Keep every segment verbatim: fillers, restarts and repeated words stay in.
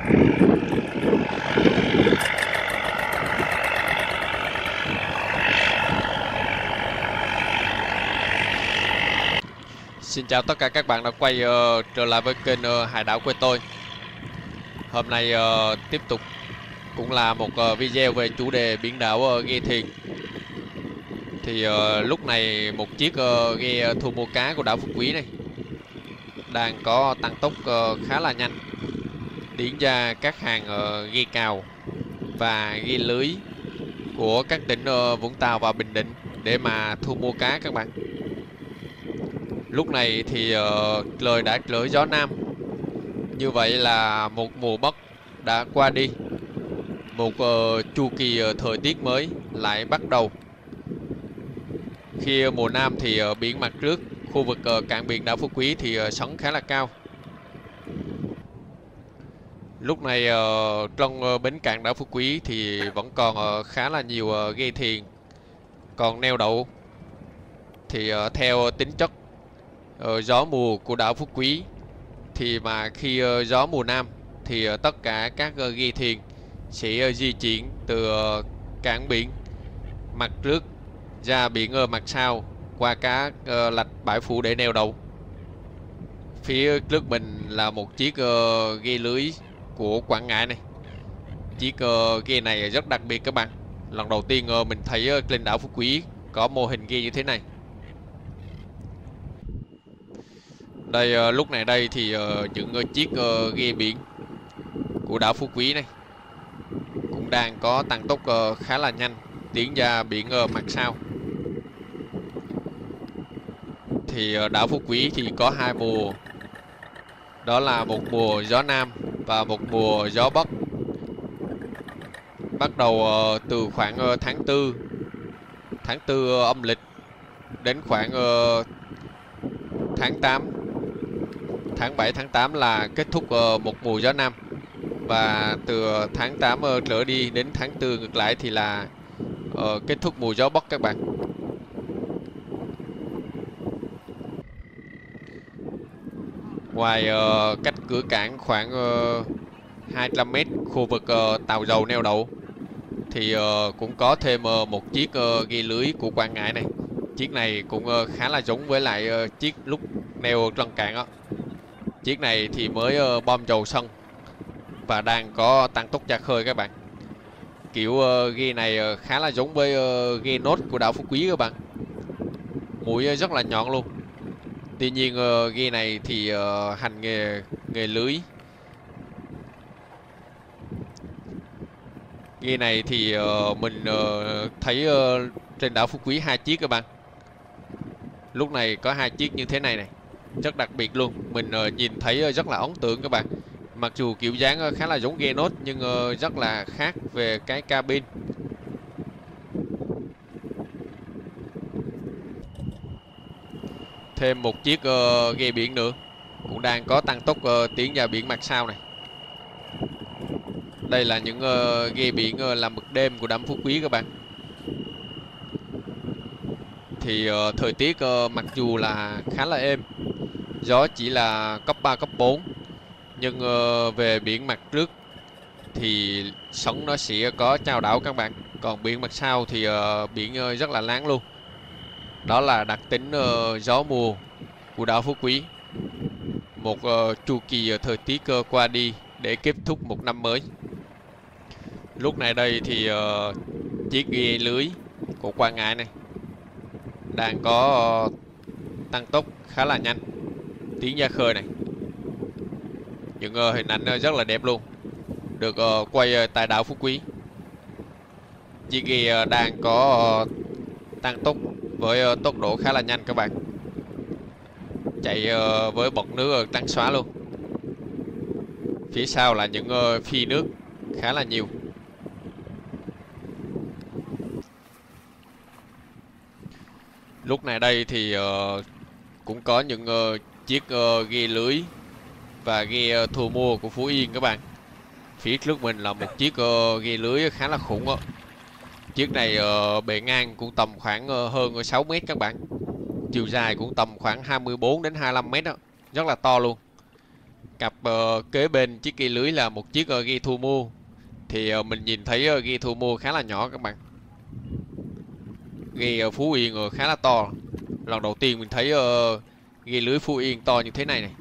Xin chào tất cả các bạn đã quay uh, trở lại với kênh uh, Hải Đảo Quê Tôi. Hôm nay uh, tiếp tục cũng là một uh, video về chủ đề biển đảo uh, ghe thuyền. Thì uh, lúc này một chiếc uh, ghe thu mua cá của đảo Phú Quý này đang có tăng tốc uh, khá là nhanh, tiến ra các hàng uh, ghe cào và ghe lưới của các tỉnh uh, Vũng Tàu và Bình Định để mà thu mua cá các bạn. Lúc này thì uh, trời đã trở gió nam. Như vậy là một mùa Bắc đã qua đi. Một uh, chu kỳ uh, thời tiết mới lại bắt đầu. Khi uh, mùa Nam thì uh, biển mặt trước khu vực uh, cảng biển đảo Phú Quý thì uh, sóng khá là cao. Lúc này uh, trong uh, bến cảng đảo Phú Quý thì vẫn còn uh, khá là nhiều uh, ghe thuyền còn neo đậu. Thì uh, theo tính chất uh, gió mùa của đảo Phú Quý thì mà khi uh, gió mùa Nam thì uh, tất cả các uh, ghe thuyền sẽ uh, di chuyển từ uh, cảng biển mặt trước ra biển uh, mặt sau qua các uh, lạch bãi phủ để neo đậu. Phía trước mình là một chiếc uh, ghe lưới của Quảng Ngãi này. Chiếc uh, ghe này rất đặc biệt các bạn. Lần đầu tiên uh, mình thấy uh, lên đảo Phú Quý có mô hình ghe như thế này. Đây uh, lúc này đây thì uh, những uh, chiếc uh, ghe biển của đảo Phú Quý này cũng đang có tăng tốc uh, khá là nhanh, tiến ra biển uh, mặt sau. Thì uh, đảo Phú Quý thì có hai mùa, đó là một mùa gió Nam và một mùa gió Bắc. Bắt đầu uh, từ khoảng uh, tháng tư tháng tư uh, âm lịch đến khoảng uh, tháng tám tháng bảy tháng tám là kết thúc uh, một mùa gió Nam, và từ tháng tám uh, trở đi đến tháng tư ngược lại thì là uh, kết thúc mùa gió Bắc các bạn. Ngoài uh, cách cửa cảng khoảng uh, hai trăm mét khu vực uh, tàu dầu neo đậu thì uh, cũng có thêm uh, một chiếc uh, ghe lưới của Quảng Ngãi này. Chiếc này cũng uh, khá là giống với lại uh, chiếc lúc neo trên cảng đó. Chiếc này thì mới uh, bom dầu xong và đang có tăng tốc ra khơi các bạn. Kiểu uh, ghe này uh, khá là giống với uh, ghe nốt của đảo Phú Quý các bạn. Mũi uh, rất là nhọn luôn. Tuy nhiên uh, ghe này thì uh, hành nghề nghề lưới. Ghe này thì uh, mình uh, thấy uh, trên đảo Phú Quý hai chiếc các bạn. Lúc này có hai chiếc như thế này này, rất đặc biệt luôn. Mình uh, nhìn thấy uh, rất là ấn tượng các bạn. Mặc dù kiểu dáng uh, khá là giống ghe nốt nhưng uh, rất là khác về cái cabin. Thêm một chiếc uh, ghe biển nữa cũng đang có tăng tốc uh, tiến ra biển mặt sau này. Đây là những uh, ghe biển uh, làm mực đêm của đảo Phú Quý các bạn. Thì uh, thời tiết uh, mặc dù là khá là êm, gió chỉ là cấp ba cấp bốn, nhưng uh, về biển mặt trước thì sóng nó sẽ có chao đảo các bạn. Còn biển mặt sau thì uh, biển uh, rất là láng luôn. Đó là đặc tính uh, gió mùa của đảo Phú Quý. Một uh, chu kỳ uh, thời tiết uh, qua đi để kết thúc một năm mới. Lúc này đây thì uh, chiếc ghe lưới của Quảng Ngãi này đang có uh, tăng tốc khá là nhanh, tiến ra khơi này. Những uh, hình ảnh uh, rất là đẹp luôn, được uh, quay uh, tại đảo Phú Quý. Chiếc ghe uh, đang có uh, tăng tốc với uh, tốc độ khá là nhanh các bạn, chạy uh, với bọt nước uh, trắng xóa luôn. Phía sau là những uh, phi nước khá là nhiều. Lúc này đây thì uh, cũng có những uh, chiếc uh, ghe lưới và ghe uh, thu mua của Phú Yên các bạn. Phía trước mình là một chiếc uh, ghe lưới khá là khủng đó. Chiếc này uh, bề ngang cũng tầm khoảng uh, hơn sáu mét các bạn. Chiều dài cũng tầm khoảng hai mươi bốn đến hai mươi lăm mét đó, rất là to luôn. cặp uh, kế bên chiếc ghe lưới là một chiếc uh, ghe thu mua. Thì uh, mình nhìn thấy uh, ghe thu mua khá là nhỏ các bạn. Ghe uh, Phú Yên uh, khá là to. Lần đầu tiên mình thấy uh, ghe lưới Phú Yên to như thế này này.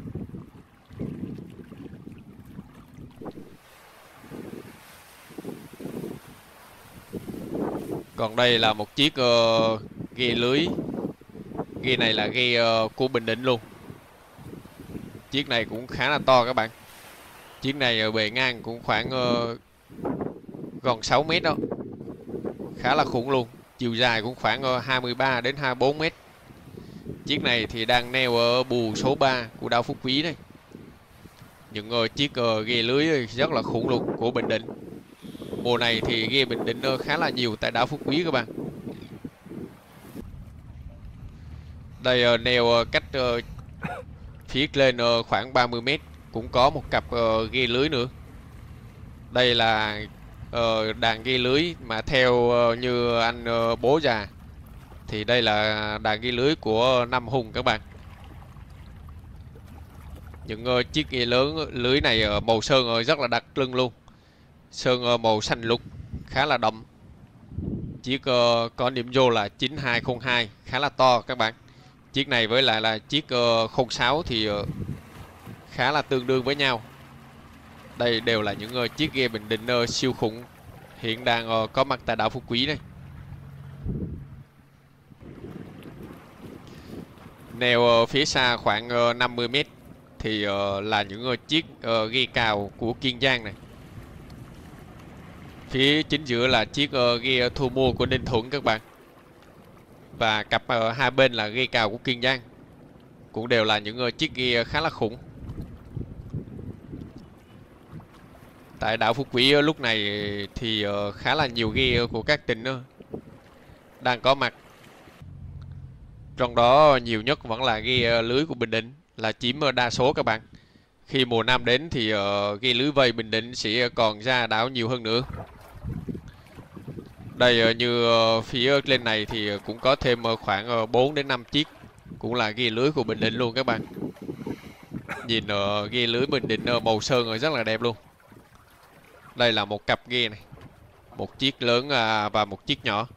Còn đây là một chiếc uh, ghe lưới. Ghe này là ghe uh, của Bình Định luôn. Chiếc này cũng khá là to các bạn. Chiếc này uh, bề ngang cũng khoảng uh, gần sáu mét đó. Khá là khủng luôn. Chiều dài cũng khoảng uh, hai mươi ba đến hai mươi bốn mét. Chiếc này thì đang neo ở bù số ba của đảo Phú Quý đây. Những uh, chiếc uh, ghe lưới rất là khủng luôn của Bình Định. Mùa này thì ghe Bình Định uh, khá là nhiều tại đảo Phú Quý các bạn. Đây uh, neo uh, cách uh, phía lên uh, khoảng ba mươi mét cũng có một cặp uh, ghe lưới nữa. Đây là uh, đàn ghe lưới mà theo uh, như anh uh, bố già thì đây là đàn ghe lưới của Nam Hùng các bạn. Những uh, chiếc ghe lớn lưới này uh, màu sơn uh, rất là đặc trưng luôn. Sơn uh, màu xanh lục khá là đậm. Chiếc uh, có điểm vô là chín hai không hai khá là to các bạn. Chiếc này với lại là chiếc uh, không sáu thì uh, khá là tương đương với nhau. Đây đều là những uh, chiếc ghe Bình Định uh, siêu khủng hiện đang uh, có mặt tại đảo Phú Quý đây. Neo uh, phía xa khoảng uh, năm mươi mét thì uh, là những uh, chiếc uh, ghe cào của Kiên Giang này. Phía chính giữa là chiếc uh, ghe thu mua của Ninh Thuận các bạn. Và cặp uh, hai bên là ghe cào của Kiên Giang. Cũng đều là những uh, chiếc ghe khá là khủng. Tại đảo Phú Quý uh, lúc này thì uh, khá là nhiều ghe của các tỉnh uh, đang có mặt. Trong đó nhiều nhất vẫn là ghe uh, lưới của Bình Định là chiếm uh, đa số các bạn. Khi mùa Nam đến thì uh, ghe lưới vây Bình Định sẽ còn ra đảo nhiều hơn nữa. Đây uh, như uh, phía lên này thì cũng có thêm uh, khoảng uh, bốn đến năm chiếc cũng là ghe lưới của Bình Định luôn các bạn. Nhìn uh, ghe lưới Bình Định uh, màu sơn uh, rất là đẹp luôn. Đây là một cặp ghe này, một chiếc lớn uh, và một chiếc nhỏ.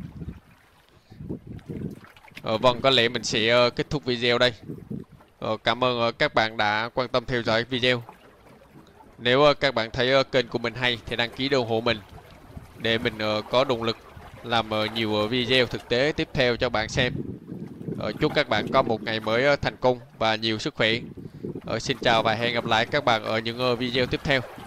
uh, Vâng, có lẽ mình sẽ uh, kết thúc video đây. uh, Cảm ơn uh, các bạn đã quan tâm theo dõi video. Nếu uh, các bạn thấy uh, kênh của mình hay thì đăng ký ủng hộ mình để mình uh, có động lực làm uh, nhiều uh, video thực tế tiếp theo cho bạn xem. uh, Chúc các bạn có một ngày mới uh, thành công và nhiều sức khỏe. uh, Xin chào và hẹn gặp lại các bạn ở những uh, video tiếp theo.